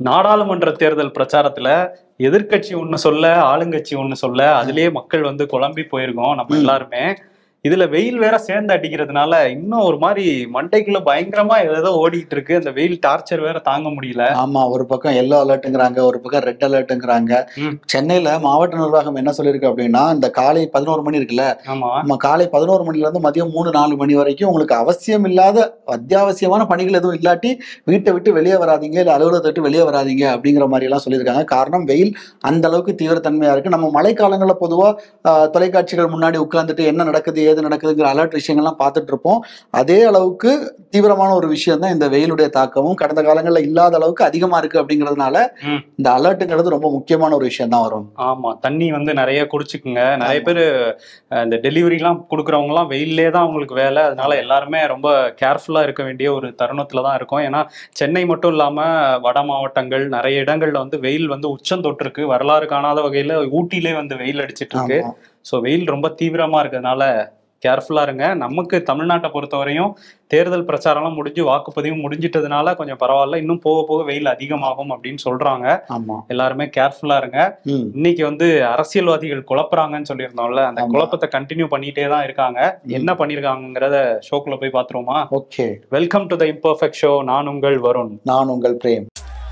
நாடாளுமன்ற தேர்தல் பிரச்சாரத்துல எதிர்க்கட்சி ஒண்ணு சொல்ல, ஆளுங்கட்சி ஒண்ணு சொல்ல, அதுலயே மக்கள் வந்து குழம்பி போயிருக்கோம் நம்ம எல்லாருமே. இதுல வெயில் வேற சேர்ந்து அடிக்கிறதுனால இன்னும் ஒரு மாதிரி மண்டைக்குள்ள பயங்கரமா ஏதோ ஓடிட்டு இருக்கு. அந்த வெயில் டார்ச்சர் வேற தாங்க முடியல. ஆமா, ஒரு பக்கம் எல்லோ அலர்ட்ங்கிறாங்க, ஒரு பக்கம் ரெட் அலர்ட்ங்கிறாங்க. சென்னையில மாவட்ட நிர்வாகம் என்ன சொல்லியிருக்கு அப்படின்னா, இந்த காலை 11 மணி இருக்குல்ல, நம்ம காலை 11 மணில இருந்து மதியம் 3-4 மணி வரைக்கும் உங்களுக்கு அவசியம் இல்லாத அத்தியாவசியமான பணிகள் எதுவும் இல்லாட்டி வீட்டை விட்டு வெளியே வராதிங்க, இல்ல அலுவலகத்தை விட்டு வெளியே வராதிங்க அப்படிங்கிற மாதிரி எல்லாம் சொல்லியிருக்காங்க. காரணம் வெயில் அந்த அளவுக்கு தீவிரத்தன்மையா இருக்கு. நம்ம மழைக்காலங்களில் பொதுவா தொலைக்காட்சிகள் முன்னாடி உட்கார்ந்துட்டு என்ன நடக்குது ஏது நடக்குதுங்கிற அலர்ட் விஷயங்கள்லாம் பார்த்துட்டு இருப்போம். அதே அளவுக்கு தீவிரமான ஒரு விஷயம் தான் இந்த வெயிலுடைய தாக்கமும் கடந்த காலங்களில் இல்லாத அளவுக்கு அதிகமா இருக்கு. அப்படிங்கிறதுனால இந்த அலர்ட்டுங்கிறது ரொம்ப முக்கியமான ஒரு விஷயம் தான் வரும். ஆமா, தண்ணி வந்து நிறைய குடிச்சுக்குங்க. நிறைய பேர் இந்த டெலிவரி எல்லாம் கொடுக்குறவங்க எல்லாம் வெயிலே தான் அவங்களுக்கு வேலை. அதனால எல்லாருமே ரொம்ப கேர்ஃபுல்லா இருக்க வேண்டிய ஒரு தருணத்துல தான் இருக்கும். ஏன்னா சென்னை மட்டும் இல்லாம வட மாவட்டங்கள் நிறைய இடங்கள்ல வந்து வெயில் வந்து உச்சம் தொட்டிருக்கு. வரலாறு காணாத வகையில ஊட்டிலே வந்து வெயில் அடிச்சிட்டு இருக்கு. ஸோ வெயில் ரொம்ப தீவிரமா இருக்கிறதுனால கேர்ஃபுல்லா இருங்க. நமக்கு தமிழ்நாட்டை பொறுத்தவரையும் தேர்தல் பிரச்சாரம்லாம் முடிஞ்சு வாக்குப்பதிவு முடிஞ்சிட்டதுனால கொஞ்சம் பரவாயில்ல. இன்னும் போக போக வெயில் அதிகமாகும் அப்படின்னு சொல்றாங்க. எல்லாருமே கேர்ஃபுல்லா இருங்க. இன்னைக்கு வந்து அரசியல்வாதிகள் குழப்பறாங்கன்னு சொல்லியிருந்தோம்ல, அந்த குழப்பத்தை கண்டினியூ பண்ணிட்டே தான் இருக்காங்க. என்ன பண்ணிருக்காங்கிறத ஷோக்குள்ள போய் பாத்துருவோமா? Okay, welcome to the imperfect show. நான் உங்கள் வருண். நான் உங்கள் பிரேம்.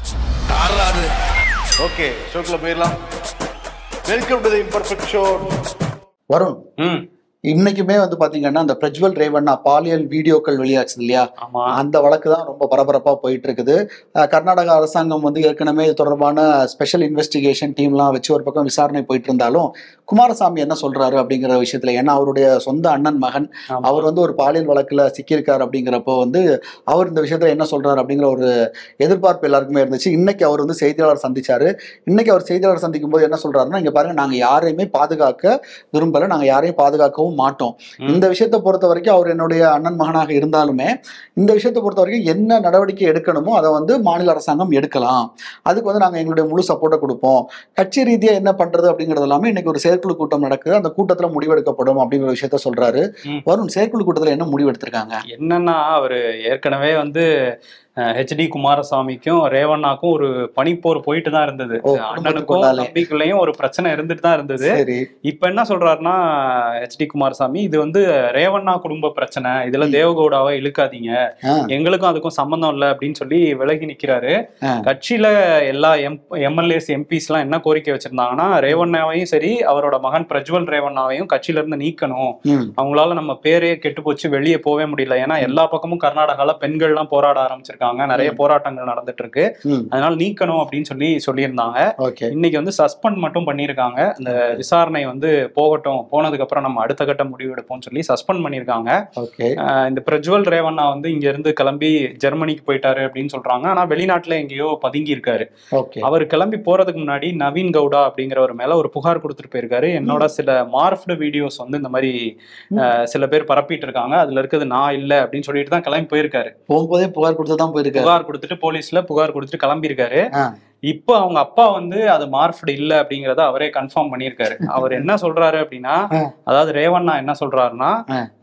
ஓகே, ஷோக்குள்ள போயிடலாம். Welcome to the imperfect show. Varun, இன்னைக்குமே வந்து பாத்தீங்கன்னா அந்த பிரஜ்வல் ரேவண்ணா பாலியல் வீடியோக்கள் வெளியாச்சு இல்லையா, அந்த வழக்கு தான் ரொம்ப பரபரப்பா போயிட்டு இருக்குது. கர்நாடகா அரசாங்கம் வந்து ஏற்கனவே இது தொடர்பான ஸ்பெஷல் இன்வெஸ்டிகேஷன் டீம்லாம் வச்சு ஒரு பக்கம் விசாரணை போயிட்டு இருந்தாலும் குமாரசாமி என்ன சொல்றாரு அப்படிங்கிற விஷயத்துல, ஏன்னா அவருடைய சொந்த அண்ணன் மகன் அவர் வந்து ஒரு பாலியல் வழக்குல சிக்கியிருக்காரு அப்படிங்கிறப்போ வந்து அவர் இந்த விஷயத்துல என்ன சொல்றாரு அப்படிங்கிற ஒரு எதிர்பார்ப்பு எல்லாருக்குமே இருந்துச்சு. இன்னைக்கு அவர் வந்து செய்தியாளர் சந்திச்சாரு. இன்னைக்கு அவர் செய்தியாளர் சந்திக்கும் போது என்ன சொல்றாருன்னா, இங்க பாருங்க, நாங்க யாரையுமே பாதுகாக்க விரும்பல, நாங்க யாரையும் பாதுகாக்கவும் மாட்டோம். இந்த விஷயத்தை பொறுத்த வரைக்கும் அவர் என்னுடைய அண்ணன் மகனாக இருந்தாலுமே இந்த விஷயத்தை பொறுத்த வரைக்கும் என்ன நடவடிக்கை எடுக்கணுமோ அதை வந்து மாநில அரசாங்கம் எடுக்கலாம். அதுக்கு வந்து நாங்க எங்களுடைய முழு சப்போர்ட்டை கொடுப்போம். கட்சி ரீதியா என்ன பண்றது அப்படிங்கிறது எல்லாமே இன்னைக்கு ஒரு செயற்குழு கூட்டம் நடக்குது, அந்த கூட்டத்துல முடிவெடுக்கப்படும் அப்படிங்கிற விஷயத்த சொல்றாரு. வரும் செயற்குழு கூட்டத்துல என்ன முடிவு எடுத்திருக்காங்க என்னன்னா, அவரு ஏற்கனவே வந்து ஹெச்டி குமாரசாமிக்கும் ரேவண்ணாக்கும் ஒரு பனிப்போர் போயிட்டு தான் இருந்தது. அண்ணனுக்கும் தம்பிக்குள்ளேயும் ஒரு பிரச்சனை இருந்துட்டு தான் இருந்தது. இப்ப என்ன சொல்றாருன்னா ஹெச்டி குமாரசாமி, இது வந்து ரேவண்ணா குடும்ப பிரச்சனை, இதுல தேவகவுடாவை இழுக்காதீங்க, எங்களுக்கும் அதுக்கும் சம்பந்தம் இல்லை அப்படின்னு சொல்லி விலகி நிக்கிறாரு. கட்சியில எல்லா எம்எல்ஏஸ் எம்பிஸ் எல்லாம் என்ன கோரிக்கை வச்சிருந்தாங்கன்னா, ரேவண்ணாவையும் சரி அவரோட மகன் பிரஜ்வல் ரேவண்ணாவையும் கட்சியில இருந்து நீக்கணும். அவங்களால நம்ம பேரே கெட்டு போச்சு, வெளியே போவே முடியல. ஏன்னா எல்லா பக்கமும் கர்நாடகால பெண்கள் எல்லாம் போராட ஆரம்பிச்சிருக்காங்க, நிறைய போராட்டங்கள் நடந்துட்டு இருக்கு, அதனால நீக்கணும் அப்படின்னு சொல்லியிருந்தாங்க. இன்னைக்கு வந்து சஸ்பெண்ட் மட்டும் பண்ணிருக்காங்க. இந்த விசாரணை வந்து போகட்டும், போனதுக்கு அப்புறம் நம்ம அடுத்த கட்ட முடிவு எடுப்போம்னு சொல்லி சஸ்பெண்ட் பண்ணிருக்காங்க. இந்த பிரஜ்வல் ரேவண்ணா வந்து இங்க இருந்து கிளம்பி ஜெர்மனிக்கு போயிட்டாரு அப்படின்னு சொல்றாங்க. ஆனா வெளிநாட்டுல எங்கேயோ பதுங்கி இருக்காரு. அவர் கிளம்பி போறதுக்கு முன்னாடி நவீன் கவுடா அப்படிங்கிறவர் மேல ஒரு புகார் கொடுத்துட்டு போயிருக்காரு. என்னோட சில மார்ஃப்டு வீடியோஸ் வந்து இந்த மாதிரி சில பேர் பரப்பிட்டு இருக்காங்க, அதுல இருக்குது நான் இல்ல அப்படின்னு சொல்லிட்டு தான் கிளம்பி போயிருக்காரு. போகும்போதே புகார் கொடுத்துதான் புகார் கொடுத்துட்டு போலீஸ்ல புகார் கொடுத்துட்டு கிளம்பியிருக்காரு. இப்போ அவங்க அப்பா வந்து அது மார்ஃப்டு இல்ல அப்படிங்கறத அவரே கன்ஃபார்ம் பண்ணியிருக்காரு. அவர் என்ன சொல்றாரு அப்படின்னா, அதாவது ரேவண்ணா என்ன சொல்றாருன்னா,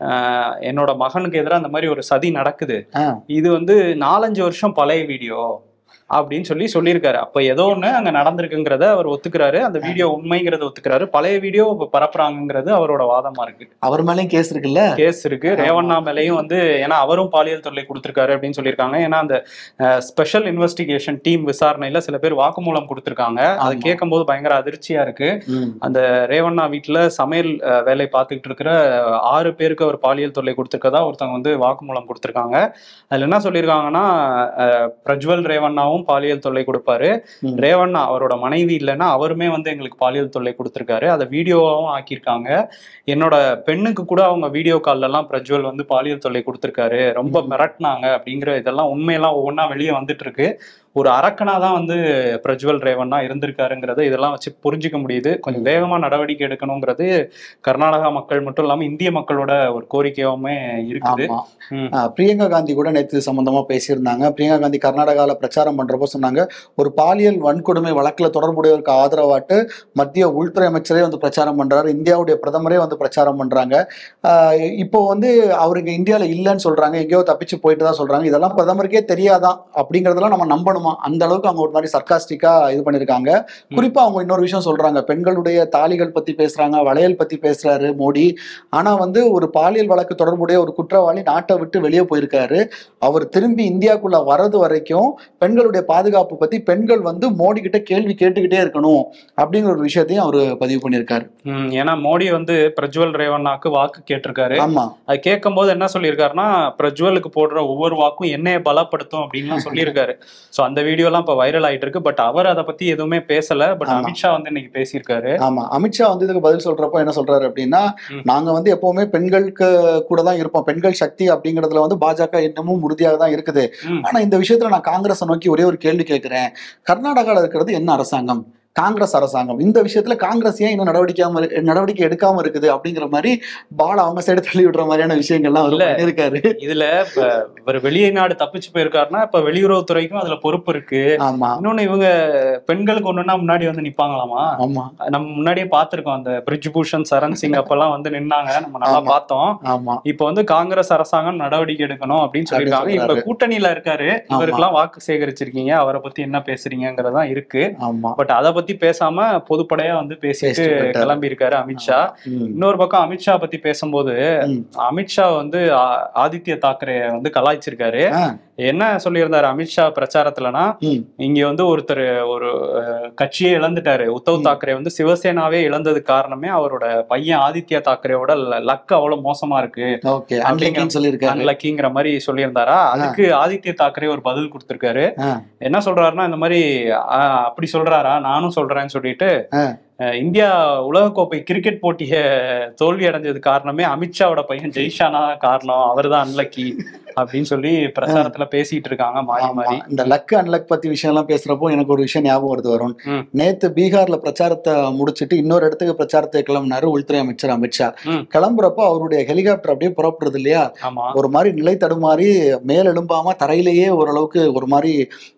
என்னோட மகனுக்கு எதிராக அந்த மாதிரி ஒரு சதி நடக்குது, இது வந்து 4-5 வருஷம் பழைய வீடியோ அப்படின்னு சொல்லியிருக்காரு. அப்ப ஏதோ ஒண்ணு அங்க நடந்திருக்குங்கிறத அவர் ஒத்துக்கிறாரு. அந்த வீடியோ உண்மைங்கிறத ஒத்துக்கிறாரு. பழைய வீடியோ பரப்புறாங்கிறது அவரோட வாதமா இருக்கு. அவர் மேலேயும் கேஸ் இருக்குல்ல? கேஸ் இருக்கு. ரேவண்ணா மேலேயும் வந்து, ஏன்னா அவரும் பாலியல் தொல்லை கொடுத்திருக்காரு அப்படின்னு சொல்லியிருக்காங்க. ஏன்னா அந்த ஸ்பெஷல் இன்வெஸ்டிகேஷன் டீம் விசாரணையில சில பேர் வாக்குமூலம் கொடுத்திருக்காங்க. அதை கேட்கும் போது பயங்கர அதிர்ச்சியா இருக்கு. அந்த ரேவண்ணா வீட்டுல சமையல் வேலை பார்த்துக்கிட்டு இருக்கிற 6 பேருக்கு அவர் பாலியல் தொல்லை கொடுத்திருக்கதா ஒருத்தவங்க வந்து வாக்குமூலம் கொடுத்திருக்காங்க. அதுல என்ன சொல்லியிருக்காங்கன்னா, பிரஜ்வல் ரேவண்ணாவும் பாலியல் தொல்லை கொடுப்பாரு, ரேவண்ணா அவரோட மனைவி இல்லைன்னா அவருமே வந்து எங்களுக்கு பாலியல் தொல்லை கொடுத்திருக்காரு, அதை வீடியோவாவும் ஆக்கியிருக்காங்க. என்னோட பெண்ணுக்கு கூட அவங்க வீடியோ கால்ல எல்லாம் பிரஜ்வல் வந்து பாலியல் தொல்லை கொடுத்திருக்காரு, ரொம்ப மிரட்டினாங்க அப்படிங்கிற இதெல்லாம் உண்மையெல்லாம் ஒவ்வொன்றா வெளியே வந்துட்டு இருக்கு. ஒரு அரக்கனாதான் வந்து பிரஜ்வல் ரேவண்ணா இருந்திருக்காருங்கிறத இதெல்லாம் வச்சு புரிஞ்சுக்க முடியுது. கொஞ்சம் வேகமா நடவடிக்கை எடுக்கணுங்கிறது கர்நாடகா மக்கள் மட்டும் இல்லாம இந்திய மக்களோட ஒரு கோரிக்கையுமே இருக்குது. பிரியங்கா காந்தி கூட நேற்று சம்பந்தமா பேசியிருந்தாங்க. பிரியங்கா காந்தி கர்நாடகாவில் பிரச்சாரம் பண்றப்போ சொன்னாங்க, ஒரு பாலியல் வன்கொடுமை வழக்குல தொடர்புடையவருக்கு ஆதரவாட்டு மத்திய உள்துறை அமைச்சரே வந்து பிரச்சாரம் பண்றாரு, இந்தியாவுடைய பிரதமரே வந்து பிரச்சாரம் பண்றாங்க. இப்போ வந்து அவருக்கு இந்தியாவில இல்லைன்னு சொல்றாங்க, எங்கேயோ தப்பிச்சு போயிட்டு தான் சொல்றாங்க. இதெல்லாம் பிரதமருக்கே தெரியாதான் அப்படிங்கறதெல்லாம் நம்ம நம்பணுமா ஆமா, அந்த அளவுக்கு அவங்க ஒரு மாதிரி சர்க்காஸ்டிக்கா இது பண்ணிருக்காங்க. குறிப்பா அவங்க இன்னொரு விஷயம் சொல்றாங்க, பெண்களுடைய தாலிகள் பத்தி பேசுறாங்க, வளையல் பத்தி பேசுறாரு மோடி. ஆனா வந்து ஒரு பாலியல் வழக்கு தொடர்புடைய ஒரு குற்றவாளி நாட்டை விட்டு வெளியே போயிருக்காரு. அவர் திரும்பி இந்தியாக்குள்ள வர்றது வரைக்கும் பெண்களுடைய பாதுகாப்பு பத்தி பெண்கள் வந்து மோடி கிட்ட கேள்வி கேட்டுக்கிட்டே இருக்கணும் அப்படிங்கிற ஒரு விஷயத்தையும் அவரு பதிவு பண்ணியிருக்காரு. ஏன்னா மோடி வந்து பிரஜ்வல் ரேவண்ணாக்கு வாக்கு கேட்டிருக்காரு. ஆமா, அது கேட்கும் போது என்ன சொல்லியிருக்காருன்னா, பிரஜ்வலுக்கு போடுற ஒவ்வொரு வாக்கும் என்னைய பலப்படுத்தும் அப்படின்னு சொல்லியிருக்காரு. சோ அந்த வீடியோ எல்லாம் இப்ப வைரல் ஆயிட்டு இருக்கு. பட் அவர் அதை பத்தி எதுவுமே பேசல. பட் அமித்ஷா வந்து இன்னைக்கு பேசியிருக்காரு. ஆமா, அமித்ஷா வந்து இதுக்கு பதில் சொல்றப்போ என்ன சொல்றாரு அப்படின்னா, நாங்க வந்து எப்பவுமே பெண்களுக்கு கூட தான் இருப்போம், பெண்கள் சக்தி அப்படிங்கறதுல வந்து பாஜக இன்னமும் உறுதியாக தான் இருக்குது. ஆனா இந்த விஷயத்துல நான் காங்கிரஸை நோக்கி ஒரே ஒரு கேள்வி கேட்கிறேன், கர்நாடகாவில் இருக்கிறது என்ன அரசாங்கம்? காங்கிரஸ் அரசாங்கம். இந்த விஷயத்துல காங்கிரஸ் ஏன் இன்னும் நடவடிக்கை எடுக்காம இருக்குது அப்படிங்கிற மாதிரி பால் அவங்க சைடு தள்ளி விடுற மாதிரியான விஷயங்கள்லாம் இருக்காரு. இதுல இப்ப வெளிநாடு தப்பிச்சு போயிருக்காருன்னா இப்ப வெளியுறவுத்துறைக்கும் அதுல பொறுப்பு இருக்கு. ஆமா, இன்னொன்னு இவங்க பெண்களுக்கு ஒண்ணுன்னா முன்னாடி வந்து நிப்பாங்களாமா. ஆமா, நம்ம முன்னாடியே பாத்துருக்கோம், அந்த பிரிஜ் பூஷன் சரண் சிங் அப்பெல்லாம் வந்து நின்னாங்க, நம்ம நல்லா பார்த்தோம். ஆமா, இப்ப வந்து காங்கிரஸ் அரசாங்கம் நடவடிக்கை எடுக்கணும் அப்படின்னு சொல்லியிருக்காங்க. இப்ப கூட்டணியில இருக்காரு, இவருக்கெல்லாம் வாக்கு சேகரிச்சிருக்கீங்க, அவரை பத்தி என்ன பேசுறீங்கிறதா இருக்கு. பட் அதை பத்தி பேசாம பொதுப்படையா வந்து பேசிட்டு கிளம்பி இருக்காரு அமித்ஷா. இன்னொரு பக்கம் அமித்ஷா பத்தி பேசும்போது அமித்ஷா வந்து ஆதித்ய தாக்கரே வந்து கலாய்ச்சிருக்காரு. என்ன சொல்லியிருந்தாரு அமித்ஷா பிரச்சாரத்துலனா, இங்க வந்து ஒருத்தர் ஒரு கட்சியே இழந்துட்டாரு, உத்தவ் தாக்கரே வந்து சிவசேனாவே இழந்தது காரணமே அவரோட பையன் ஆதித்ய தாக்கரேவோட லக் அவ்வளவு மோசமா இருக்கு, அன்லக்கிங்கிற மாதிரி சொல்லியிருந்தாரா. அதுக்கு ஆதித்ய தாக்கரே ஒரு பதில் கொடுத்திருக்காரு. என்ன சொல்றாருன்னா, இந்த மாதிரி அப்படி சொல்றாரா, நானும் சொல்றேன்னு சொல்லிட்டு, இந்தியா உலகக்கோப்பை கிரிக்கெட் போட்டிய தோல்வி அடைஞ்சது காரணமே அமித்ஷாவோட பையன் ஜெய்ஷானா காரணம், அவர் தான் அன்லக்கி அப்படின்னு சொல்லி பிரச்சாரத்துல பேசிட்டு இருக்காங்க மாறி மாறி. இந்த லக் அன்லக் பத்தி விஷயம் எல்லாம் பேசுறப்போ எனக்கு ஒரு விஷயம் ஞாபகம் வருது வரும். நேத்து பீகார்ல பிரச்சாரத்தை முடிச்சுட்டு இன்னொரு இடத்துக்கு பிரச்சாரத்தை கிளம்பினாரு உள்துறை அமைச்சர் அமித்ஷா. கிளம்புறப்போ அவருடைய ஹெலிகாப்டர் அப்படியே புறப்படுறது இல்லையா, ஒரு மாதிரி நிலை தடுமாறி மேல் எழும்பாம தரையிலேயே ஓரளவுக்கு ஒரு மாதிரி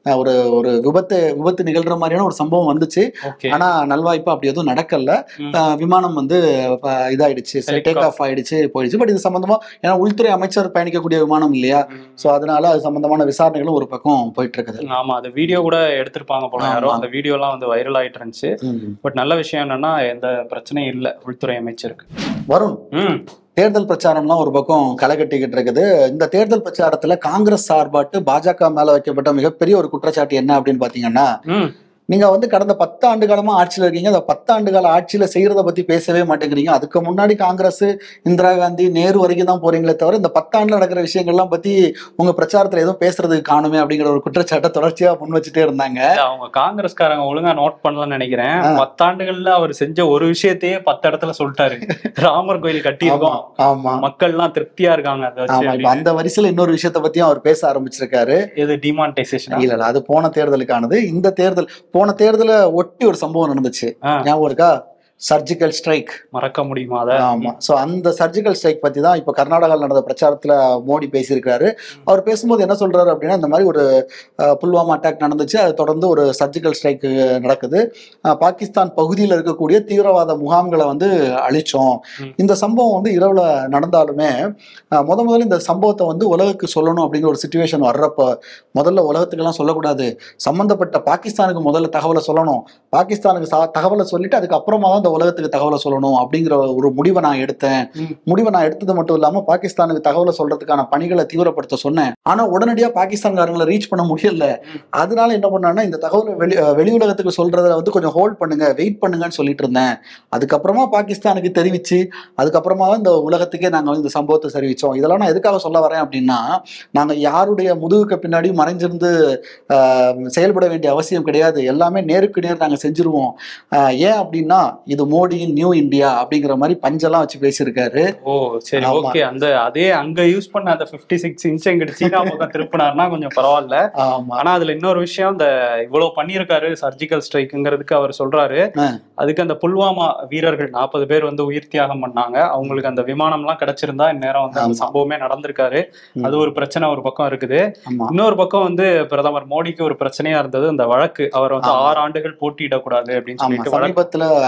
ஒரு விபத்து நிகழ்ற மாதிரியான ஒரு சம்பவம் வந்துச்சு. ஆனா நல்வாய்ப்பா அப்படி எதுவும் நடக்கல, விமானம் வந்து இதாயிடுச்சு, டேக் ஆஃப் ஆயிடுச்சு, போயிடுச்சு. பட் இது சம்பந்தமா, ஏன்னா உள்துறை அமைச்சர் பயணிக்கக்கூடிய விமானம் இல்லையா, சோ அதனால அது சம்பந்தமான விசாரணைகளும் ஒரு பக்கம் போயிட்டு இருக்குது. ஆமா, அது வீடியோ கூட எடுத்திருப்பாங்க போல யாரோ, அந்த வீடியோ எல்லாம் வந்து வைரல் ஆயிட்டு இருந்துச்சு. பட் நல்ல விஷயம் என்னன்னா எந்த பிரச்சனையும் இல்ல உள்துறை அமைச்சருக்கு. வருண், தேர்தல் பிரச்சாரம்லாம் ஒரு பக்கம் களை கட்டிக்கிட்டு இருக்குது. இந்த தேர்தல் பிரச்சாரத்துல காங்கிரஸ் சார்பாட்டு பாஜக மேல வைக்கப்பட்ட மிகப்பெரிய ஒரு குற்றச்சாட்டு என்ன அப்படின்னு பாத்தீங்கன்னா, நீங்க வந்து கடந்த 10 ஆண்டு காலமா ஆட்சியில இருக்கீங்க, அந்த 10 ஆண்டு கால ஆட்சியில செய்யறத பத்தி பேசவே மாட்டேங்கிறீங்க. அதுக்கு முன்னாடி காங்கிரஸ், இந்திரா காந்தி, நேரு வரைக்கும் தான் போறீங்களே தவிர இந்த 10 ஆண்டுல நடக்கிற விஷயங்கள்லாம் பத்தி உங்க பிரச்சாரத்துல எதுவும் பேசுறதுக்கு காணுமே அப்படிங்கிற ஒரு குற்றச்சாட்டை தொடர்ச்சியா முன் வச்சுட்டே இருந்தாங்க. அவங்க காங்கிரஸ்காரங்க ஒழுங்கா நோட் பண்ணலன்னு நினைக்கிறேன். 10 ஆண்டுகள்ல அவர் செஞ்ச ஒரு விஷயத்தையே 10 இடத்துல சொல்லிட்டாரு. ராமர் கோயில் கட்டியிருக்கோம், மக்கள் எல்லாம் திருப்தியா இருக்காங்க. அந்த வரிசையில இன்னொரு விஷயத்த பத்தியும் அவர் பேச ஆரம்பிச்சிருக்காரு. இது டிமானிட்டைசேஷன் இல்ல, அது போன தேர்தலுக்கானது. இந்த தேர்தல், போன தேர்தலை ஒட்டி ஒரு சம்பவம் நடந்துச்சு, ஞாபகம் இருக்கா? சர்ஜிக்கல் ஸ்ட்ரைக், மறக்க முடியுமா? ஆமா. சோ அந்த சர்ஜிக்கல் ஸ்ட்ரைக் பத்தி தான் இப்ப கர்நாடகாவில் நடந்த பிரச்சாரத்துல மோடி பேசியிருக்காரு. அவர் பேசும்போது என்ன சொல்றாரு அப்படின்னா, இந்த மாதிரி ஒரு புல்வாமா அட்டாக் நடந்துச்சு, அதை தொடர்ந்து ஒரு சர்ஜிக்கல் ஸ்ட்ரைக் நடக்குது, பாகிஸ்தான் பகுதியில் இருக்கக்கூடிய தீவிரவாத முகாம்களை வந்து அழிச்சோம். இந்த சம்பவம் வந்து இரவுல நடந்தாலுமே முதல்ல இந்த சம்பவத்தை வந்து உலகுக்கு சொல்லணும் அப்படிங்கிற ஒரு சிச்சுவேஷன் வர்றப்ப, முதல்ல உலகத்துக்கெல்லாம் சொல்லக்கூடாது, சம்பந்தப்பட்ட பாகிஸ்தானுக்கு முதல்ல தகவலை சொல்லணும், பாகிஸ்தானுக்கு தகவலை சொல்லிட்டு அதுக்கப்புறமா தான் உலகத்துக்கு தகவலை சொல்லணும் அப்படிங்கிற ஒரு முடிவை நான் எடுத்தேன். எடுத்தது மட்டும் இல்லாம பாகிஸ்தானுக்கு தகவலை சொல்றதுக்கான பணிகளை தீவிரப்படுத்த சொன்னேன். ஆனா உடனடியா பாகிஸ்தான்காரங்களை ரீச் பண்ண முடியல. அதனால என்ன பண்ணான்னா, இந்த தகவலை வெளி உலகத்துக்கு சொல்றத வந்து கொஞ்சம் ஹோல்ட் பண்ணுங்க, வெயிட் பண்ணுங்கன்னு சொல்லிட்டு இருந்தேன். அதுக்கப்புறமா பாகிஸ்தானுக்கு தெரிவிச்சு அதுக்கப்புறமா இந்த உலகத்துக்கே நாங்க வந்து இந்த சம்பவத்தை தெரிவிச்சோம். இதெல்லாம் நான் எதுக்காக சொல்ல வரேன் அப்படின்னா, நாங்க யாருடைய முதுகுக்கு பின்னாடி மறைஞ்சிருந்து செயல்பட வேண்டிய அவசியம் கிடையாது, எல்லாமே நேருக்கு நேர் நாங்க செஞ்சிருவோம். ஏன் அப்படின்னா, இது மோடியின் நியூ இந்தியா அப்படிங்கிற மாதிரி பஞ்செல்லாம் வச்சு பேசியிருக்காரு. ஓ சரி, ஓகே. அந்த அதே அங்க யூஸ் பண்ண அந்த 56 இன்ச் எங்கிட்ட சீனா பக்கம் திருப்பினார்னா கொஞ்சம் பரவாயில்ல. ஆனா அதுல இன்னொரு விஷயம், இந்த இவ்வளவு பண்ணியிருக்காரு சர்ஜிக்கல் ஸ்ட்ரைக்குங்கிறதுக்கு அவர் சொல்றாரு, அதுக்கு அந்த புல்வாமா வீரர்கள் 40 பேர் வந்து உயிர் தியாகம் பண்ணாங்க, அவங்களுக்கு அந்த விமானம் எல்லாம் கிடைச்சிருந்தா இந்நேரம் வந்து அந்த சம்பவமே நடந்திருக்காரு. அது ஒரு பிரச்சனை ஒரு பக்கம் இருக்குது. இன்னொரு பக்கம் வந்து பிரதமர் மோடிக்கு ஒரு பிரச்சனையா இருந்தது அந்த வழக்கு, அவர் வந்து 6 ஆண்டுகள் போட்டியிடக்கூடாது அப்படின்னு சொல்லிட்டு சமீபத்துல அந்த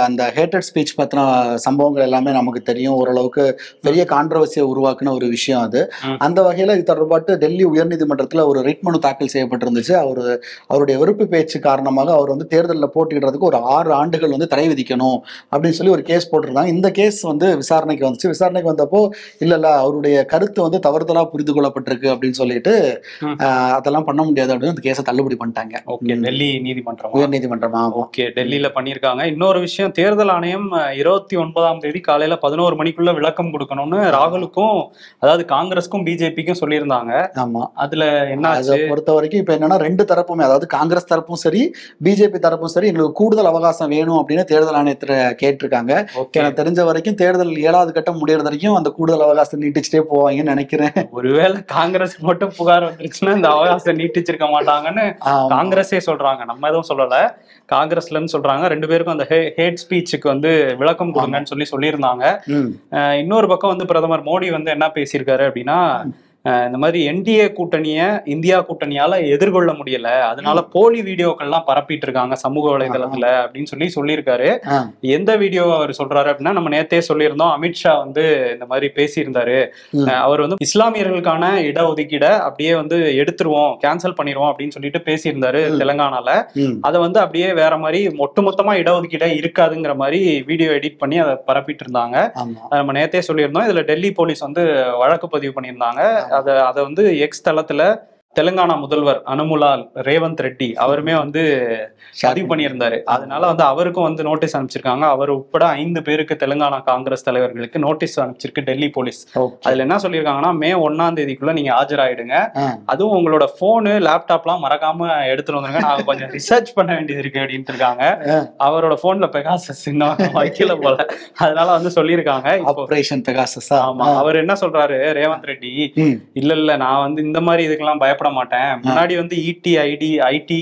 ஹேட்டட் ஸ்பீச் பத்தின சம்பவங்கள் எல்லாமே நமக்கு தெரியும். ஓரளவுக்கு பெரிய கான்ட்ரவர்சியை உருவாக்குன ஒரு விஷயம் அது. அந்த வகையில இது தொடர்பாட்டு டெல்லி உயர்நீதிமன்றத்துல ஒரு ரிட் மனு தாக்கல் செய்யப்பட்டிருந்துச்சு. அவருடைய வெறுப்பு பேச்சு காரணமாக அவர் வந்து தேர்தலில் போட்டியிடுறதுக்கு ஒரு 6 ஆண்டுகள் வந்து தடை விதிக்கணும் அப்படின்னு சொல்லி ஒரு கேஸ் போட்டிருந்தாங்க. இந்த கேஸ் வந்து விசாரணைக்கு வந்துச்சு. விசாரணைக்கு வந்தப்போ இல்ல அவருடைய கருத்து வந்து தவறுதலா புரிந்து கொள்ளப்பட்டிருக்கு அப்படின்னு சொல்லிட்டு அதெல்லாம் பண்ண முடியாது அப்படின்னு அந்த கேஸை தள்ளுபடி பண்ணிட்டாங்க. ஓகே, டெல்லி நீதிமன்றம், உயர் நீதிமன்றமா? ஓகே, டெல்லியில பண்ணியிருக்காங்க. இன்னொரு விஷயம், தேர்தல் ஆணையம் 29ஆம் தேதி காலையில 11 மணிக்குள்ள விளக்கம் கொடுக்கணும்னு ராகுலுக்கும், அதாவது காங்கிரஸுக்கும் பிஜேபிக்கும் சொல்லியிருந்தாங்க. ஆமா, அதுல என்ன அதை பொறுத்த வரைக்கும் இப்ப என்னன்னா 2 தரப்புமே, அதாவது காங்கிரஸ் தரப்பும் சரி பிஜேபி தரப்பும் சரி, எங்களுக்கு கூடுதல் அவகாசம் வேணும் அப்படின்னு தேர்தல் ஆணையத்துல கேட்டிருக்காங்க. எனக்கு தெரிஞ்ச வரைக்கும் தேர்தல் 7வது கட்டம் முடியறது வரைக்கும் அந்த கூடுதல் அவகாசம் நீட்டிச்சுட்டே போவாங்கன்னு நினைக்கிறேன். ஒருவேளை காங்கிரஸ் மட்டும் புகார் வந்துருச்சுன்னா இந்த அவகாசம் நீட்டிச்சிருக்க மாட்டாங்கன்னு காங்கிரஸே சொல்றாங்க, நம்ம எதுவும் சொல்லல. காங்கிரஸ்ல இருந்து சொல்றாங்க 2 பேருக்கும் அந்த ஹேட் ஸ்பீச்சுக்கு வந்து விளக்கம் கொடுங்கன்னு சொல்லியிருந்தாங்க. இன்னொரு பக்கம் வந்து பிரதமர் மோடி வந்து என்ன பேசியிருக்காரு அப்படின்னா, இந்த மாதிரி என்டிஏ கூட்டணிய இந்தியா கூட்டணியால எதிர்கொள்ள முடியல, அதனால போலி வீடியோக்கள்லாம் பரப்பிட்டு இருக்காங்க சமூக வலைதளத்துல அப்படின்னு சொல்லியிருக்காரு. எந்த வீடியோ அவர் சொல்றாரு அப்படின்னா, நம்ம நேத்தே சொல்லியிருந்தோம், அமித்ஷா வந்து இந்த மாதிரி பேசியிருந்தாரு. அவர் வந்து இஸ்லாமியர்களுக்கான இடஒதுக்கீட அப்படியே வந்து எடுத்துருவோம், கேன்சல் பண்ணிடுவோம் அப்படின்னு சொல்லிட்டு பேசியிருந்தாரு தெலுங்கானால. அதை வந்து அப்படியே வேற மாதிரி ஒட்டுமொத்தமா இடஒதுக்கீட இருக்காதுங்கிற மாதிரி வீடியோ எடிட் பண்ணி அதை பரப்பிட்டு இருந்தாங்க. நம்ம நேத்தே சொல்லியிருந்தோம். இதுல டெல்லி போலீஸ் வந்து வழக்கு பதிவு பண்ணியிருந்தாங்க. அதை வந்து எக்ஸ் தளத்துல தெலுங்கானா முதல்வர் அனுமுலால் ரேவந்த் ரெட்டி அவருமே வந்து பதிவு பண்ணியிருந்தாரு. அதனால வந்து அவருக்கும் வந்து நோட்டீஸ் அனுப்பிச்சிருக்காங்க. அவர் உட்பட 5 பேருக்கு தெலுங்கானா காங்கிரஸ் தலைவர்களுக்கு நோட்டீஸ் அனுப்பிச்சிருக்கு டெல்லி போலீஸ். அதுல என்ன சொல்லியிருக்காங்கன்னா, மே 1ஆம் தேதிக்குள்ள நீங்க ஆஜராயிடுங்க, அதுவும் உங்களோட போனு லேப்டாப்லாம் மறக்காம எடுத்துட்டு வந்துருங்க, நாங்க கொஞ்சம் ரிசர்ச் பண்ண வேண்டியது இருக்கு அப்படின்ட்டு இருக்காங்க. அவரோட போன்ல பெகாசஸ் இன்னும் வைக்கல போல, அதனால வந்து சொல்லியிருக்காங்க ஆபரேஷன் பெகாசஸ். ஆமா, அவர் என்ன சொல்றாரு ரேவந்த் ரெட்டி, இல்ல நான் வந்து இந்த மாதிரி இதுக்கெல்லாம் பயப்பட மாட்டேன், முன்னாடி வந்து இடி ஐடி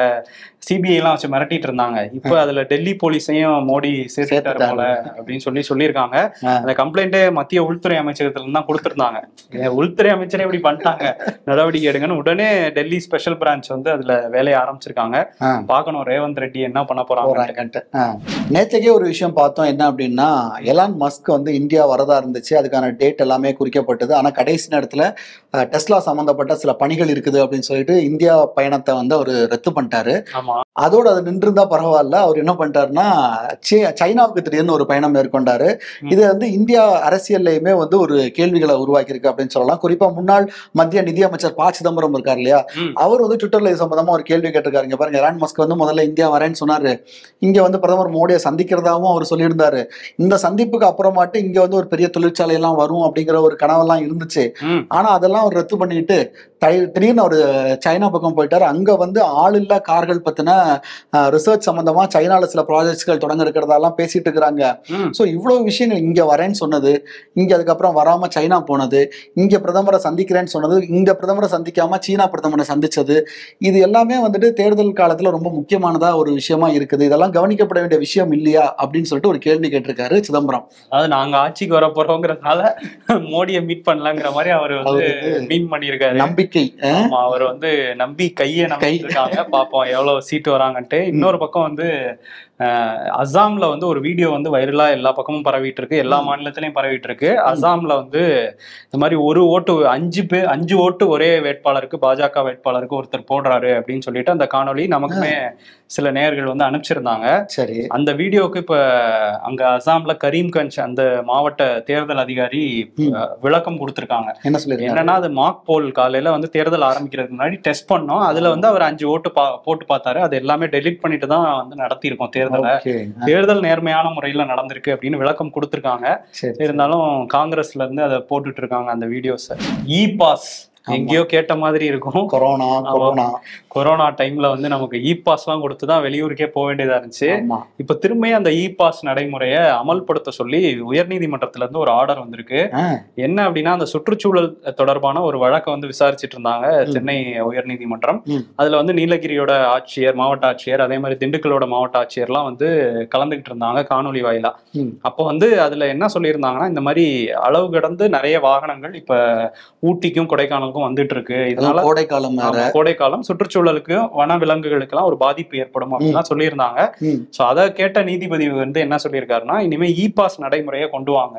சிபிஐ எல்லாம் வச்சு மிரட்டிட்டு இருந்தாங்க, இப்ப அதுல டெல்லி போலீஸையும் மோடி சேர்த்துட்டாரு போல அப்படின்னு சொல்லியிருக்காங்க. அந்த கம்ப்ளைண்டே மத்திய உள்துறை அமைச்சகத்துல இருந்து தான் கொடுத்திருந்தாங்க. உள்துறை அமைச்சரே இப்படி பண்ணிட்டாங்க, நடவடிக்கை எடுங்கன்னு உடனே டெல்லி ஸ்பெஷல் பிரான்ச் வந்து அதுல வேலையை ஆரம்பிச்சிருக்காங்க. பாக்கணும் ரேவந்த் ரெட்டி என்ன பண்ண போறாங்க. நேற்றுக்கே ஒரு விஷயம் பார்த்தோம், என்ன அப்படின்னா எலான் மஸ்க் வந்து இந்தியா வரதா இருந்துச்சு, அதுக்கான டேட் எல்லாமே குறிக்கப்பட்டது. ஆனா கடைசி நேரத்துல டெஸ்லா சம்பந்தப்பட்ட சில பணிகள் இருக்குது அப்படின்னு சொல்லிட்டு இந்தியா பயணத்தை வந்து அவர் ரத்து பண்ணிட்டாரு. அதோட அது நின்றுந்தா பரவாயில்ல, அவர் என்ன பண்ணிட்டாருன்னா சைனாவுக்கு திடீர்னு ஒரு பயணம் மேற்கொண்டாரு. இது வந்து இந்தியா அரசியல்லையுமே வந்து ஒரு கேள்விகளை உருவாக்கி இருக்கு அப்படின்னு சொல்லலாம். குறிப்பா முன்னாள் மத்திய நிதியமைச்சர் ப சிதம்பரம் இருக்காரு இல்லையா, அவர் வந்து ட்விட்டர்ல இது சம்பந்தமா ஒரு கேள்வி கேட்டிருக்காரு. இங்க பாருங்க, எலான் மஸ்க் வந்து முதல்ல இந்தியா வரேன்னு சொன்னாரு, இங்க வந்து பிரதமர் மோடியை சந்திக்கிறதாவும் அவர் சொல்லியிருந்தாரு. இந்த சந்திப்புக்கு அப்புறமாட்டு இங்க வந்து ஒரு பெரிய தொழிற்சாலை எல்லாம் வரும் அப்படிங்கிற ஒரு கனவெல்லாம் இருந்துச்சு. ஆனா அதெல்லாம் அவர் ரத்து பண்ணிட்டு திடீர்னு அவர் சைனா பக்கம் போயிட்டாரு. அங்க வந்து ஆளில்லா கார்கள் பத்தின ரிசர்ச் சம்பந்தமா சைனால சில ப்ராஜெக்ட்ஸ்கள் தொடங்க இருக்கிறதெல்லாம் பேசிட்டு இருக்கிறாங்க. சோ இவ்வளவு விஷயங்கள், இங்க வரேன்னு சொன்னது, இங்க அதுக்கப்புறம் வராம சைனா போனது, இங்க பிரதமரை சந்திக்கிறேன்னு சொன்னது, இங்க பிரதமரை சந்திக்காம சீனா பிரதமரை சந்திச்சது, இது எல்லாமே வந்துட்டு தேர்தல் காலத்துல ரொம்ப முக்கியமானதா ஒரு விஷயமா இருக்குது. இதெல்லாம் கவனிக்கப்பட வேண்டிய விஷயம் இல்லையா அப்படின்னு சொல்லிட்டு ஒரு கேள்வி கேட்டிருக்காரு சிதம்பரம். அதாவது நாங்க ஆட்சிக்கு வர போறோங்கிறதுனால மோடியை மீட் பண்ணலாங்கிற மாதிரி அவர் வந்து மீன் பண்ணியிருக்காரு. நம்பிக்கை, அவர் வந்து நம்பி கையை நம்பியிருக்காங்க. பாப்போம் எவ்வளவு சீட்டு வராங்கன்ட்டு. இன்னொரு பக்கம் வந்து அசாம்ல வந்து ஒரு வீடியோ வந்து வைரலா எல்லா பக்கமும் பரவிட்டு இருக்கு, எல்லா மாநிலத்திலையும் பரவிட்டு இருக்கு. அசாம்ல வந்து இந்த மாதிரி ஒரு ஓட்டு 5 ஓட்டு ஒரே வேட்பாளருக்கு, பாஜக வேட்பாளருக்கு ஒருத்தர் போடுறாரு அப்படின்னு சொல்லிட்டு அந்த காணொலி நமக்குமே சில நேயர்கள் வந்து அனுப்பிச்சிருந்தாங்க. சரி, அந்த வீடியோக்கு இப்ப அங்க அசாம்ல கரீம்கஞ்ச் அந்த மாவட்ட தேர்தல் அதிகாரி விளக்கம் கொடுத்திருக்காங்க. என்ன சொல்லி, என்னன்னா அது மாக் போல் காலையில வந்து தேர்தல் ஆரம்பிக்கிறதுக்கு முன்னாடி டெஸ்ட் பண்ணோம், அதுல வந்து அவர் 5 ஓட்டு போட்டு பார்த்தாரு, அது எல்லாமே டெலிட் பண்ணிட்டு தான் வந்து நடத்தி இருக்கோம் தேர்தல் நேர்மையான முறையில நடந்திருக்கு அப்படின்னு விளக்கம் கொடுத்திருக்காங்க. இருந்தாலும் காங்கிரஸ்ல இருந்து அதை போட்டுட்டு இருக்காங்க அந்த வீடியோஸ். இ பாஸ் எங்கேயோ கேட்ட மாதிரி இருக்கும். கொரோனா டைம்ல வந்து நமக்கு இ பாஸ் எல்லாம் கொடுத்துதான் வெளியூருக்கே போக வேண்டியதா இருந்துச்சு. இப்ப திரும்பியும் அந்த இ பாஸ் நடைமுறையை அமல்படுத்த சொல்லி உயர்நீதிமன்றத்துல இருந்து ஒரு ஆர்டர் வந்திருக்கு. என்ன அப்படின்னா, அந்த சுற்றுச்சூழல் தொடர்பான ஒரு வழக்கை வந்து விசாரிச்சுட்டு இருந்தாங்க சென்னை உயர்நீதிமன்றம். அதுல வந்து நீலகிரியோட ஆட்சியர், மாவட்ட ஆட்சியர், அதே மாதிரி திண்டுக்கலோட மாவட்ட ஆட்சியர்லாம் வந்து கலந்துகிட்டு இருந்தாங்க காணொலி வாயிலா. அப்போ வந்து அதுல என்ன சொல்லியிருந்தாங்கன்னா, இந்த மாதிரி அளவு கடந்து நிறைய வாகனங்கள் இப்ப ஊட்டிக்கும் கொடைக்கானலுக்கும் நமக்கும் வந்துட்டு இருக்கு. இதனால கோடைக்காலம் சுற்றுச்சூழலுக்கு வன விலங்குகளுக்கு எல்லாம் ஒரு பாதிப்பு ஏற்படும் அப்படின்னு சொல்லியிருந்தாங்க. சோ அதை கேட்ட நீதிபதி வந்து என்ன சொல்லியிருக்காருன்னா, இனிமே இ பாஸ் நடைமுறையை கொண்டு வாங்க.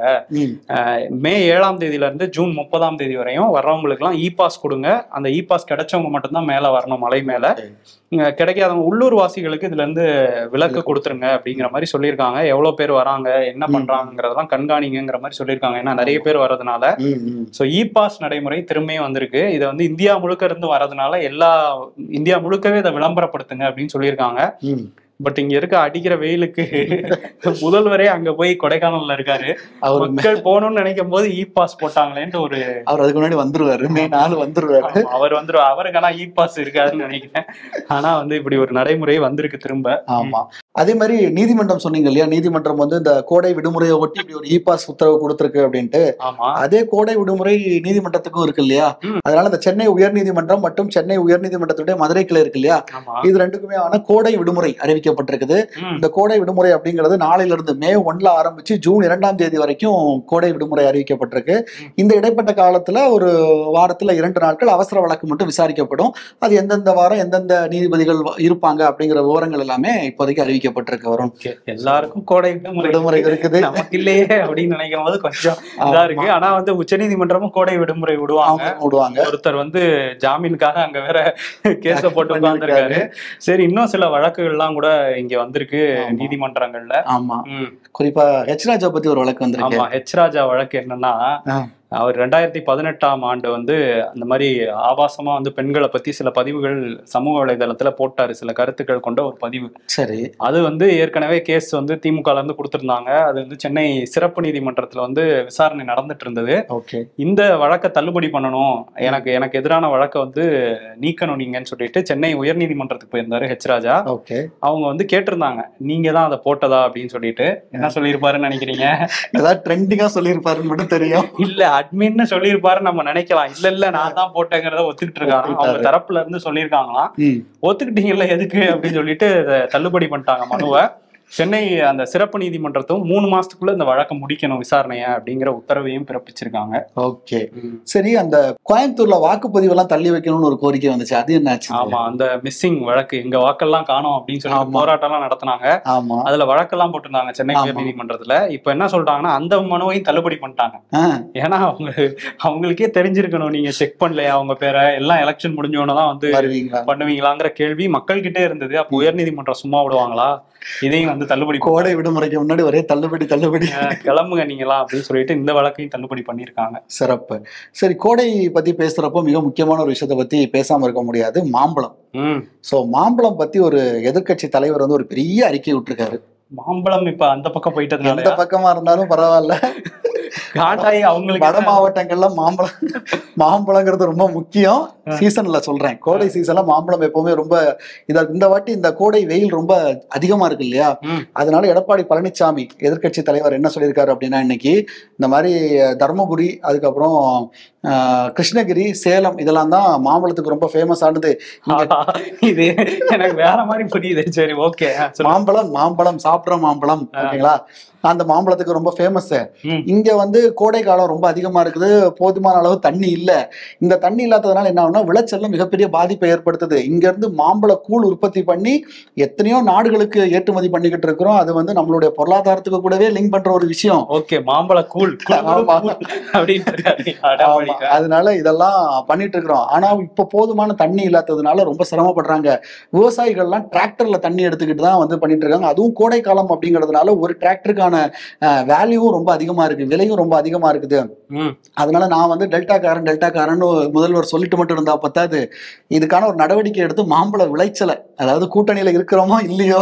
மே 7ஆம் தேதியில இருந்து ஜூன் 30ஆம் தேதி வரையும் வர்றவங்களுக்கு எல்லாம் இ பாஸ் கொடுங்க. அந்த இ பாஸ் கிடைச்சவங்க மட்டும்தான் மேல வரணும், மலை மேல. கிடைக்காதவங்க உள்ளூர் வாசிகளுக்கு இதுல இருந்து விலக்கு கொடுத்துருங்க அப்படிங்கிற மாதிரி சொல்லியிருக்காங்க. எவ்வளவு பேர் வராங்க, என்ன பண்றாங்கிறதெல்லாம் கண்காணிங்கிற மாதிரி சொல்லியிருக்காங்க. ஏன்னா நிறைய பேர் வர்றதுனால. சோ இ பாஸ் நடைமுறை திரும்பியும் வந்திருக்கு. இதை வந்து இந்தியா முழுக்க இருந்து வர்றதுனால இந்தியா முழுக்கவே இதை விளம்பரப்படுத்துங்க அப்படின்னு சொல்லியிருக்காங்க. பட் இங்க இருக்க அடிக்கிற வெயிலுக்கு முதல்வரே அங்க போய் கொடைக்கானல்ல இருக்காரு. மக்கள் போகணும்னு நினைக்கும் போது இ பாஸ் போட்டாங்களேன்ட்டு அவர் அதுக்கு முன்னாடி வந்துருவாரு, மே 4 வந்துருவாரு. அவருக்கு ஆனா இ பாஸ் இருக்காதுன்னு நினைக்கிறேன். ஆனா வந்து இப்படி ஒரு நடைமுறை வந்திருக்கு திரும்ப. ஆமா, அதே மாதிரி நீதிமன்றம் சொன்னீங்க இல்லையா, நீதிமன்றம் வந்து இந்த கோடை விடுமுறையை ஒட்டி இப்படி ஒரு இ பாஸ் உத்தரவு கொடுத்திருக்கு அப்படின்ட்டு. அதே கோடை விடுமுறை நீதிமன்றத்துக்கும் இருக்கு இல்லையா. அதனால இந்த சென்னை உயர்நீதிமன்றம் மற்றும் சென்னை உயர்நீதிமன்றத்துடைய மதுரை கிளை இருக்கு இல்லையா, இது ரெண்டுக்குமே ஆன கோடை விடுமுறை அறிவிக்கப்பட்டிருக்குது. இந்த கோடை விடுமுறை அப்படிங்கிறது நாளையில இருந்து மே 1 ஆரம்பிச்சு ஜூன் 2ஆம் தேதி வரைக்கும் கோடை விடுமுறை அறிவிக்கப்பட்டிருக்கு. இந்த இடைப்பட்ட காலத்துல ஒரு வாரத்துல 2 நாட்கள் அவசர வழக்கு மட்டும் விசாரிக்கப்படும். அது எந்தெந்த வாரம் எந்தெந்த நீதிபதிகள் இருப்பாங்க அப்படிங்கிற விவரங்கள் எல்லாமே இப்போதைக்கு அறிவிக்கப்பட்டிருக்கு. வரும் எல்லாருக்கும் கோடை விடுமுறை இருக்குது, நமக்கு இல்லையே அப்படின்னு நினைக்கும் போது கொஞ்சம் இதா இருக்கு. ஆனா வந்து உச்சநீதிமன்றமும் கோடை விடுமுறை விடுவாங்க. ஒருத்தர் வந்து ஜாமீனுக்காக அங்க வேற கேஸ போட்டு உட்கார்ந்துருக்காரு. சரி, இன்னும் சில வழக்குகள்லாம் கூட இங்க வந்திருக்கு நீதிமன்றங்கள்ல. ஆமா, குறிப்பா ஹெச் ராஜா பத்தி ஒரு வழக்கு வந்திருக்கு. ஆமா, ஹெச் ராஜா வழக்கு என்னன்னா, அவர் 2018ஆம் ஆண்டு வந்து அந்த மாதிரி ஆபாசமா வந்து பெண்களை பத்தி சில பதிவுகள் சமூக வலைதளத்துல போட்டாரு, சில கருத்துக்கள் கொண்ட ஒரு பதிவு. சரி, அது வந்து ஏற்கனவே கேஸ் வந்து திமுகல இருந்து கொடுத்திருந்தாங்க. அது வந்து சென்னை சிறப்பு நீதிமன்றத்துல வந்து விசாரணை நடந்துட்டு இருந்தது. இந்த வழக்கை தள்ளுபடி பண்ணணும், எனக்கு எதிரான வழக்கை வந்து நீக்கணும் நீங்கன்னு சொல்லிட்டு சென்னை உயர் நீதிமன்றத்துக்கு போயிருந்தாரு ஹெச் ராஜா. அவங்க வந்து கேட்டிருந்தாங்க, நீங்க தான் அதை போட்டதா அப்படின்னு சொல்லிட்டு. என்ன சொல்லியிருப்பாருன்னு நினைக்கிறீங்க? ஏதாவது ட்ரெண்டிங்கா சொல்லியிருப்பாருன்னு மட்டும் தெரியும். இல்ல, அட்மின்னு சொல்லியிருப்பாரு நம்ம நினைக்கலாம். இல்ல நான் தான் போட்டேங்கிறத ஒத்துக்கிட்டு இருக்காங்க. அவங்க தரப்புல இருந்து சொல்லியிருக்காங்களாம். ஒத்துக்கிட்டீங்கல்ல எதுக்கு அப்படின்னு சொல்லிட்டு தள்ளுபடி பண்ணிட்டாங்க மனுவை. சென்னை அந்த சிறப்பு நீதிமன்றத்தும் 3 மாசத்துக்குள்ள இந்த வழக்கை முடிக்கணும் விசாரணைய அப்படிங்கிற உத்தரவையும் பிறப்பிச்சிருக்காங்க. ஓகே, சரி, அந்த கோயம்புத்தூர்ல வாக்குப்பதிவு எல்லாம் தள்ளி வைக்கணும்னு ஒரு கோரிக்கை வந்துச்சு, அது என்னாச்சு? ஆமா, அந்த மிஸ்ஸிங் வழக்கு, எங்க வாக்கெல்லாம் காணோம் அப்படின்னு சொல்லி போராட்டம் எல்லாம் நடத்தினாங்க. ஆமா, அதுல வழக்கெல்லாம் போட்டிருந்தாங்க சென்னை உயர் நீதிமன்றத்துல. இப்ப என்ன சொல்றாங்கன்னா, அந்த மனுவையும் தள்ளுபடி பண்ணிட்டாங்க. ஏன்னா அவங்களுக்கே தெரிஞ்சிருக்கணும், நீங்க செக் பண்ணலையா அவங்க பேரை, எல்லாம் எலெக்ஷன் முடிஞ்சோன்னதான் வந்து பண்ணுவீங்களாங்கிற கேள்வி மக்கள் கிட்டே இருந்தது. அப்ப உயர் நீதிமன்றம் சும்மா விடுவாங்களா? இதையும் வந்து தள்ளுபடி, கோடை விடுமுறைக்கு முன்னாடி ஒரே தள்ளுபடி கிளம்புங்க நீங்களா அப்படின்னு சொல்லிட்டு இந்த வழக்கையும் தள்ளுபடி பண்ணிருக்காங்க. சிறப்பு. சரி, கோடை பத்தி பேசுறப்போ மிக முக்கியமான ஒரு விஷயத்த பத்தி பேசாம இருக்க முடியாது, மாம்பழம். சோ மாம்பழம் பத்தி ஒரு எதிர்கட்சி தலைவர் வந்து ஒரு பெரிய அறிக்கை விட்டுருக்காரு. மாம்பழம் இப்ப அந்த பக்கம் போயிட்டதுனால, எந்த பக்கமா இருந்தாலும் பரவாயில்ல, அவங்களுக்கு வட மாவட்டங்கள்ல மாம்பழங்கிறது ரொம்ப முக்கியம். சீசன்ல சொல்றேன், கோடை சீசன்ல மாம்பழம் எப்பவுமே ரொம்ப இந்த வாட்டி இந்த கோடை வெயில் ரொம்ப அதிகமா இருக்கு இல்லையா. அதனால எடப்பாடி பழனிசாமி எதிர்கட்சி தலைவர் என்ன சொல்லியிருக்காரு அப்படின்னா, இன்னைக்கு இந்த மாதிரி தர்மபுரி, அதுக்கப்புறம் கிருஷ்ணகிரி, சேலம் இதெல்லாம் தான் மாம்பழத்துக்கு ரொம்ப ஃபேமஸ் ஆனது. இது எனக்கு வேற மாதிரி புரியுது. சரி, ஓகே, மாம்பழம் சாப்பிட்ற மாம்பழம், ஓகேங்களா, அந்த மாம்பழத்துக்கு ரொம்ப ஃபேமஸ். இங்க வந்து கோடை காலம் ரொம்ப அதிகமா இருக்குது, போதுமான அளவு தண்ணி இல்ல. இந்த தண்ணி இல்லாததுனால என்ன ஆகுனா விளைச்சல்ல மிகப்பெரிய பாதிப்பை ஏற்படுத்துது. இங்க இருந்து மாம்பழ கூழ் உற்பத்தி பண்ணி எத்தனையோ நாடுகளுக்கு ஏற்றுமதி பண்ணிக்கிட்டு இருக்கிறோம். அது வந்து நம்மளுடைய பொருளாதாரத்துக்கு கூடவே லிங்க் பண்ற ஒரு விஷயம். ஓகே, மாம்பழ கூழ் அதனால இதெல்லாம் பண்ணிட்டு இருக்கிறோம். ஆனா இப்ப போதுமான தண்ணி இல்லாததுனால ரொம்ப சிரமப்படுறாங்க விவசாயிகள்லாம். டிராக்டர்ல தண்ணி எடுத்துக்கிட்டு தான் வந்து பண்ணிட்டு இருக்காங்க. அதுவும் கோடை காலம் அப்படிங்கிறதுனால ஒரு டிராக்டருக்கான வேல்யூவும் ரொம்ப அதிகமா இருக்கு, விலையும் ரொம்ப அதிகமா இருக்குது. அதனால நான் வந்து டெல்டாக்காரன் முதல்வர் சொல்லிட்டு மட்டும் இருந்தா பத்தாது, இதுக்கான ஒரு நடவடிக்கை எடுத்து மாம்பழ விளைச்சலை, அதாவது கூட்டணியில இருக்கிறோமோ இல்லையோ,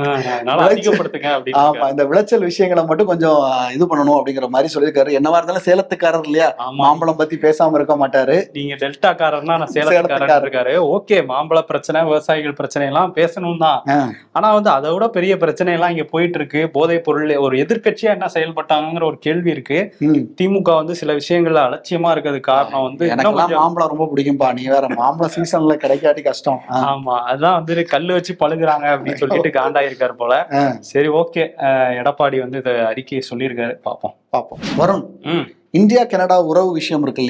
ஆமா, இந்த விளைச்சல் விஷயங்களை மட்டும் கொஞ்சம் இது பண்ணணும் அப்படிங்கிற மாதிரி சொல்லியிருக்காரு. என்னவா இருந்தாலும் சேலத்துக்காரர் இல்லையா, மாம்பழம் பத்தி பேசாம இருக்க மாட்டாரு. நீங்க டெல்டாக்காரர்னா நான் சேலத்துக்காரர் இருக்காரு. ஓகே, மாம்பழ பிரச்சனை, விவசாயிகள் பிரச்சனை எல்லாம் பேசணும் தான். ஆனா வந்து அதை விட பெரிய பிரச்சனை எல்லாம் இங்க போயிட்டு இருக்கு. போதைப் பொருள் ஒரு எதிர்கட்சியா என்ன செயல்பட்டாங்கிற ஒரு கேள்வி இருக்கு. திமுக வந்து சில விஷயங்கள்ல அலட்சியமா இருக்கிறது காரணம் வந்து, மாம்பழம் ரொம்ப பிடிக்கும்பா, நீ வேற மாம்பழம் சீசன்ல கிடைக்காட்டி கஷ்டம். ஆமா, அதான் வந்து கல்லு வச்சு பழுகுறாங்க அப்படின்னு சொல்லிட்டு காண்டா இருக்காரு போல. சரி, ஓகே, எடப்பாடி வந்து இத அறிக்கையை சொல்லியிருக்காரு. பாப்போம். வருண், இந்தியா கனடா உறவு விஷயம் இருக்கு இல்லையா,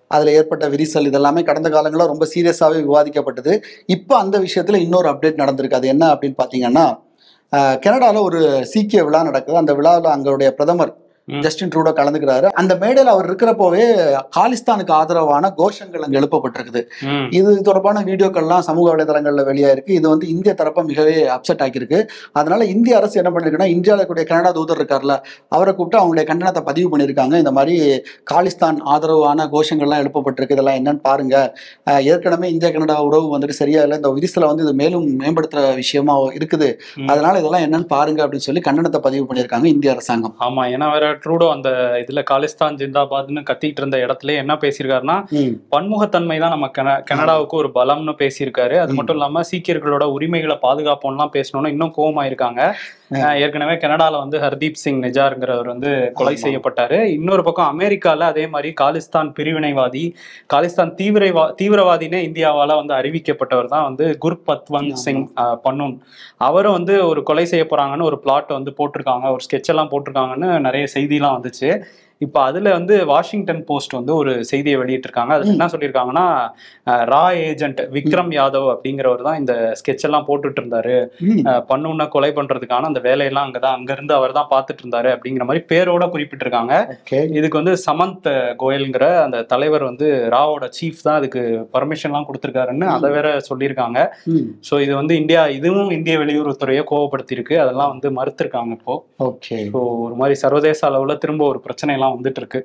அதுல ஏற்பட்ட விரிசல் இதெல்லாமே கடந்த காலங்களில் ரொம்ப சீரியஸாவே விவாதிக்கப்பட்டது. இப்போ அந்த விஷயத்துல இன்னொரு அப்டேட் நடந்திருக்கு. அது என்ன அப்படின்னு பாத்தீங்கன்னா, கனடால ஒரு சீக்கிய விழா நடக்குது. அந்த விழாவில் அங்களுடைய பிரதமர் ஜஸ்டின் ட்ரூடோ கலந்துக்கிறாரு. அந்த மேடையில் அவர் இருக்கிறப்போவே காலிஸ்தானுக்கு ஆதரவான கோஷங்கள் அங்க எழுப்பப்பட்டிருக்குது. இது தொடர்பான வீடியோக்கள்லாம் சமூக வலைதளங்கள்ல வெளியாயிருக்கு. இது வந்து இந்திய தரப்பை மிகவே அப்செட் ஆக்கியிருக்கு. அதனால இந்திய அரசு என்ன பண்ணிருக்குன்னா, இந்தியாவில் இருக்கக்கூடிய கனடா தூதர் இருக்கார்ல, அவரை கூப்பிட்டு அவங்களுடைய கண்டனத்தை பதிவு பண்ணியிருக்காங்க. இந்த மாதிரி காலிஸ்தான் ஆதரவான கோஷங்கள்லாம் எழுப்பப்பட்டிருக்கு, இதெல்லாம் என்னன்னு பாருங்க. ஏற்கனவே இந்திய கனடா உறவு வந்துட்டு சரியா இல்லை, இந்த விரிசலை வந்து இது மேலும் மேம்படுத்துற விஷயமா இருக்குது, அதனால இதெல்லாம் என்னன்னு பாருங்க அப்படின்னு சொல்லி கண்டனத்தை பதிவு பண்ணியிருக்காங்க இந்திய அரசாங்கம். ஆமா, ஏன்னா வேற ட்ரூடோ அந்த இதுல காலிஸ்தான் ஜிந்தாபாத்னு கத்திட்டு இருந்த இடத்துல என்ன பேசியிருக்காருன்னா, பன்முகத்தன்மை தான் நம்ம கனடாவுக்கு ஒரு பலம்னு பேசியிருக்காரு. அது மட்டும் இல்லாம சீக்கியர்களோட உரிமைகளை பாதுகாப்போம்லாம் பேசணும்னு இன்னும் கோவமாயிருக்காங்க. ஏற்கனவே கனடால வந்து ஹர்தீப் சிங் நிஜாருங்கிறவர் வந்து கொலை செய்யப்பட்டாரு. இன்னொரு பக்கம் அமெரிக்கால அதே மாதிரி காலிஸ்தான் பிரிவினைவாதி, காலிஸ்தான் தீவிரவாதினே இந்தியாவால வந்து அறிவிக்கப்பட்டவர் தான் வந்து குர்பத்வந்த் சிங் பன்னூன். அவரும் வந்து ஒரு கொலை செய்ய போறாங்கன்னு ஒரு பிளாட் வந்து போட்டிருக்காங்க, ஒரு ஸ்கெட்ச் எல்லாம் போட்டிருக்காங்கன்னு நிறைய செய்திலாம் வந்துச்சு. இப்போ அதுல வந்து வாஷிங்டன் போஸ்ட் வந்து ஒரு செய்தியை வெளியிட்டிருக்காங்க. அதுல என்ன சொல்லியிருக்காங்கன்னா, ரா ஏஜென்ட் விக்ரம் யாதவ் அப்படிங்கிறவர் தான் இந்த ஸ்கெட்ச் எல்லாம் போட்டுட்டு இருந்தாரு, பன்னூனை கொலை பண்றதுக்கான அந்த வேலையெல்லாம் அங்கிருந்து அவர் தான் பார்த்துட்டு இருந்தாரு அப்படிங்கிற மாதிரி பேரோட குறிப்பிட்டிருக்காங்க. இதுக்கு வந்து சமந்த் கோயல்ங்கிற அந்த தலைவர் வந்து ராவோட சீஃப் தான் அதுக்கு பர்மிஷன்லாம் கொடுத்துருக்காருன்னு அதை வேற சொல்லியிருக்காங்க. ஸோ இது வந்து இதுவும் இந்திய வெளியுறவுத்துறையை கோவப்படுத்தியிருக்கு. அதெல்லாம் வந்து மறுத்திருக்காங்க இப்போ. ஸோ ஒரு மாதிரி சர்வதேச அளவுல திரும்ப ஒரு பிரச்சனை எல்லாம் வந்துட்டு இருக்கு.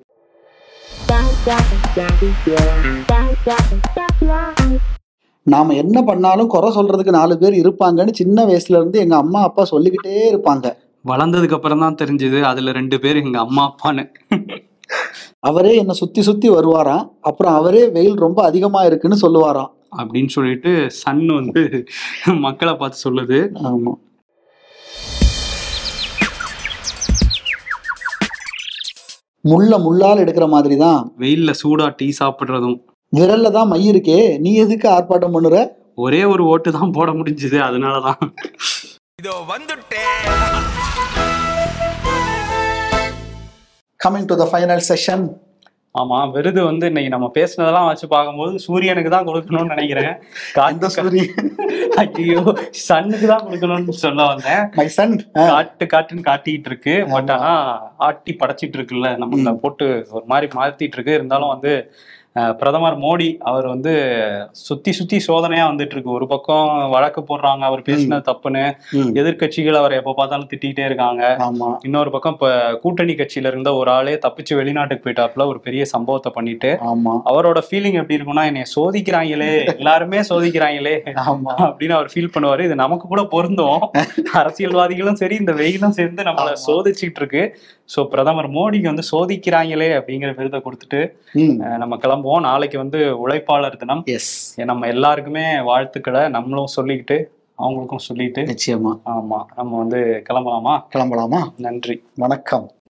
நாம என்ன பண்ணாலும் குறை சொல்றதுக்கு 4 பேர் இருப்பாங்கன்னு சின்ன வயசுல இருந்து எங்க அம்மா அப்பா சொல்லிக்கிட்டே இருப்பாங்க. வளர்ந்ததுக்கு அப்புறம் தான் தெரிஞ்சது அதுல 2 பேர் எங்க அம்மா அப்பான்னு. அவரே என்ன சுத்தி சுத்தி வருவாராம், அப்புறம் அவரே வெயில் ரொம்ப அதிகமா இருக்குன்னு சொல்லுவாராம் அப்படின்னு சொல்லிட்டு சன் வந்து மக்களை பார்த்து சொல்லுது. ஆமா, முள்ளால் எடுக்கிற மாதிரி தான் வெயில்ல சூடா டீ சாப்பிடுறதும். விரல்ல தான் மை இருக்கே, நீ எதுக்கு ஆர்ப்பாட்டம் பண்ணுற? ஒரே ஒரு ஓட்டு தான் போட முடிஞ்சது, அதனாலதான். இதோ வந்துட்டேன். Coming to the final session. ஆமா, விருது வந்து இன்னைக்கு நம்ம பேசினதெல்லாம் வச்சு பார்க்கும்போது சூரியனுக்கு தான் கொடுக்கணும்னு நினைக்கிறேன். ஐயோ, சன்னுக்கு தான் கொடுக்கணும்னு சொல்ல வந்தேன். காட்டுன்னு காட்டிட்டு இருக்கு, பட் ஆனா ஆட்டி படைச்சிட்டு இருக்குல்ல, நம்ம போட்டு ஒரு மாதிரி மாத்திட்டு இருக்கு. இருந்தாலும் வந்து பிரதமர் மோடி அவர் வந்து சுத்தி சோதனையா வந்துட்டு இருக்கு. ஒரு பக்கம் வழக்கு போடுறாங்க அவர் பேசினது தப்புன்னு, எதிர்கட்சிகள் அவர் எப்ப பார்த்தாலும் திட்டிகிட்டே இருக்காங்க. இன்னொரு பக்கம் இப்ப கூட்டணி கட்சியில இருந்த ஒரு ஆளே தப்பிச்சு வெளிநாட்டுக்கு போயிட்டாப்புல ஒரு பெரிய சம்பவத்தை பண்ணிட்டு. அவரோட ஃபீலிங் எப்படி இருக்கும்னா, என்னைய சோதிக்கிறாங்களே, எல்லாருமே சோதிக்கிறாங்களே அப்படின்னு அவர் ஃபீல் பண்ணுவாரு. இது நமக்கு கூட பொருந்தும். அரசியல்வாதிகளும் சரி, இந்த வெயிலும் சேர்ந்து நம்மளை சோதிச்சுட்டு இருக்கு. ஸோ பிரதமர் மோடிக்கு வந்து சோதிக்கிறாங்களே அப்படிங்கிற விருதை கொடுத்துட்டு நம்ம கிளம்புவோம். நாளைக்கு வந்து உழைப்பாளர் தினம். நம்ம எல்லாருக்குமே வாழ்த்துக்களை நம்மளும் சொல்லிக்கிட்டு அவங்களுக்கும் சொல்லிட்டு, நிச்சயமா. ஆமா, நம்ம வந்து கிளம்பலாமா? நன்றி, வணக்கம்.